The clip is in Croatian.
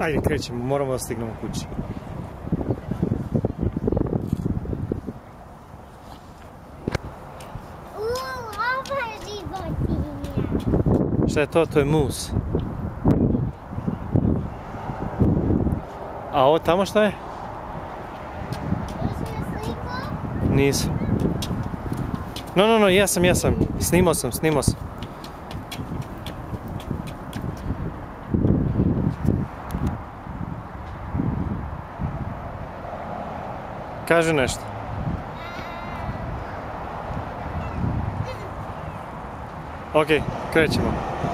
Ajde, krećemo, moramo da stignemo kući. Ova je životinja. Šta je to? To je mus. A ovo tamo šta je? Jesi me slikao? Nisam. No, jesam. Snimao sam. Kaži nešto. Ok, krećemo.